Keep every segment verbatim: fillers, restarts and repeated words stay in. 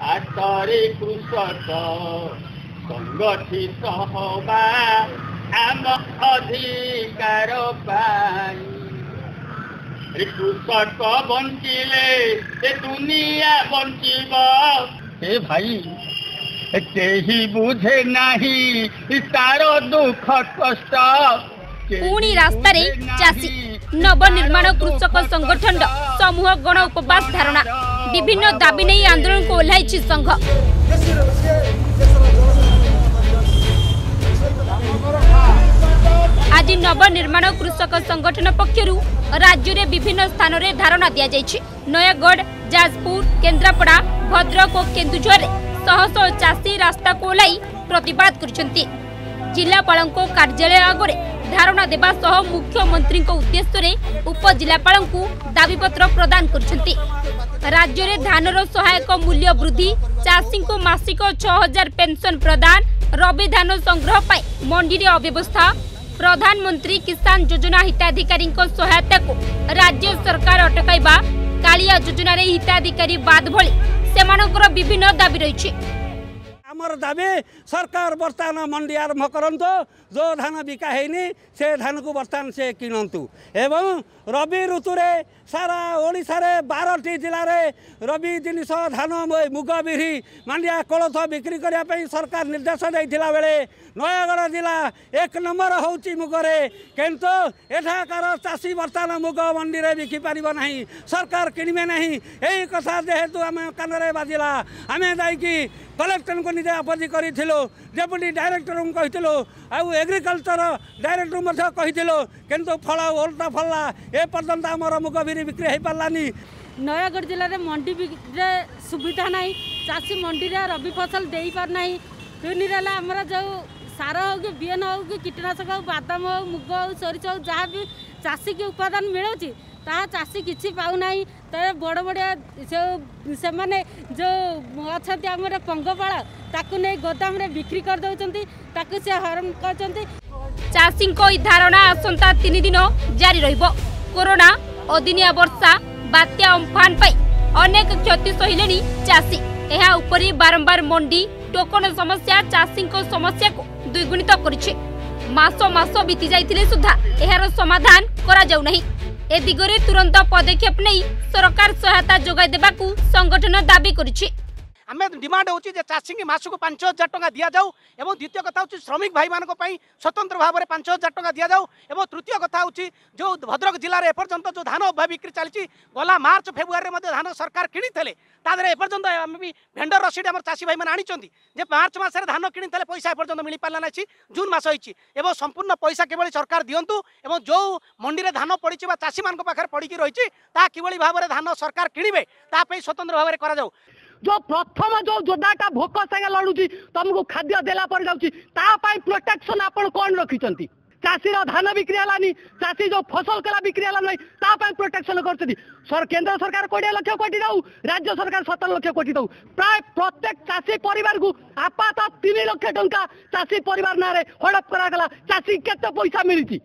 ହାତରେ କୃଷକ ସଂଗଠିତ ହବା ଆମ ଅଧିକାର ପାଇଁ। କୃଷକ ବଞ୍ଚିଲେ ଏ ଦୁନିଆ ବଞ୍ଚିବ। ଏ ଭାଇ କେହି ବୁଝେ ନାହିଁ ତାର ଦୁଃଖ କଷ୍ଟ। पुणी रास्तार चाषी नवनिर्माण कृषक संगठन समूह गण उपवास धारणा विभिन्न दाबी नहीं आंदोलन को ओह्लाई संघ। आज नवनिर्माण कृषक संगठन पक्षरु राज्य में विभिन्न स्थान में धारणा दि जाइछि। नयागढ़, जाजपुर, केन्द्रापड़ा, भद्रक और केन्दुझर शह शह चाषी रास्ता को ओह्लाई प्रतिवाद करिसेंति। जिलापाल कार्यालय आगे धारणा देवा सह मुख्यमंत्री उद्देश्य रे उपजिलापाल दाबीपत्र प्रदान करछंती। राज्य में धानर सहायक मूल्य वृद्धि, चाषी को मासिक छह हजार पेंशन प्रदान, रबी धान संग्रह पाई मंडी रे अव्यवस्था, प्रधानमंत्री किसान योजना हिताधिकारी सहायता को राज्य सरकार अटकाइबा, कालिया योजना रे हिताधिकारी बाद भली सेमानकर विभिन्न दाबी रही। आमर दाबी सरकार बर्तमान मंडी आरंभ करंतु, जो धान बिका हैनी से धान को बर्तमान से किणंतु एवं रबी ऋतु रे सारा ओडिशा रे बारह टी जिले में रबी जिनिष धान मुग बिरी मांडिया कोलथ बिक्री करने पे सरकार निर्देश देता बेले नयागढ़ जिला एक नंबर होची मुगरे, किंतु एठाकार चाषी बर्तमान मुग मंडी रे बिकी पारिबो नहीं, सरकार किणवे नहीं। यही कथा जेहेतु आम कान रे बाजिला आम जाकि कलेक्टर को निजे आपत्ति करूँ, डेप्यूटी डायरेक्टर को कहीलु आउ एग्रिकल्चर डायरेक्टर कहीलु, किंतु फल ओल्टा फलला ए पर्यंत आमर मुग बिरी बिक्री हो पारानी। नयागढ़ जिले में मंडी रे सुविधा नहीं, चाषी मंडी रे रबी फसल दे पारना। दुई आमर जो सार हो कि बीएन हो कि कीटनाशक हो, बादाम हो, मुग हो, सोरिष हो, जहाँ भी चाषी की उपादान मिलूँ ता चाषी किसी पाऊना। तो बड़ बड़िया जो से माने जो अच्छा आम पंगपाल ताकू नहीं गोदाम रे बिक्री कर दौरान ताकू से हरण कर। चाषी धारणा आसंता तीन दिन जारी रहिबो। कोरोना, अदिनिया वर्षा, बात्या अम्फान पाई अनेक क्षति सहिलेनी चाषी। एहा उपरी बारंबार मंडी टोकन समस्या चाषी समस्या को द्विगुणित करिछि। मास मास बीती जाइथिले सुधा एहार समाधान करा जाउ नहीं। ए दिगरे तुरंत पदक्षेप नहीं सरकार सहायता जोगाई देबाकू संगठन दाबी करिछि। आम डिमांड होची जे चाषी की मासक पांच हजार टका दि जाऊ एवं द्वितीय कथा होची श्रमिक भाई मानक पई स्वतंत्र भाव में पांच हजार टका दि जाऊ एवं तृतीय कथा होची जो भद्रक जिले में एपर्यंत जो धान अभाव बिक्री चली गला मार्च फेब्रुआरी में धान सरकार किणी तादरे एपर्यंत आम भी भेंडर रसीद आम चाषी भाई मैंने आनी मार्च मसरे धान किणी पैसा एपर्यंत मिल पारा ना। जून मास होती एवं संपूर्ण पैसा किभली सरकार दिंतु एवं जो मंडी में धान पड़ी चाषी मान पाखे पड़ी रही किभली भाव में धान सरकार किणवे ताप स्वतंत्र भाव में करा जो प्रथम जो जोदाटा भोक संगे लड़ुची तुमको खाद्य देला पर जाउची तापाई प्रोटेक्शन आपण कोन रखिचंती। चाषी धान बिक्री हलानी, चाषी जो फसल कला बिक्री हला नहीं तापाई प्रोटेक्शन करछथि। सर केंद्र सरकार कोड़े लक्ष कोटी दऊ, राज्य सरकार सतर लक्ष कोटी दऊ, प्राय प्रत्येक चाषी परिवार को आपात तीन लक्ष टंका चाषी परिवार नारे हड़प करा गला। चाषी केते पैसा मिलिची।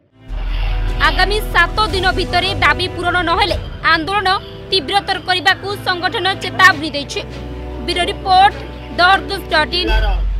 आगामी सात दिन भितर दाबी पूरण नहेले आंदोलन तीव्रतर करने को संगठन चेतावनी देछि। Bureau report the Argus dot in.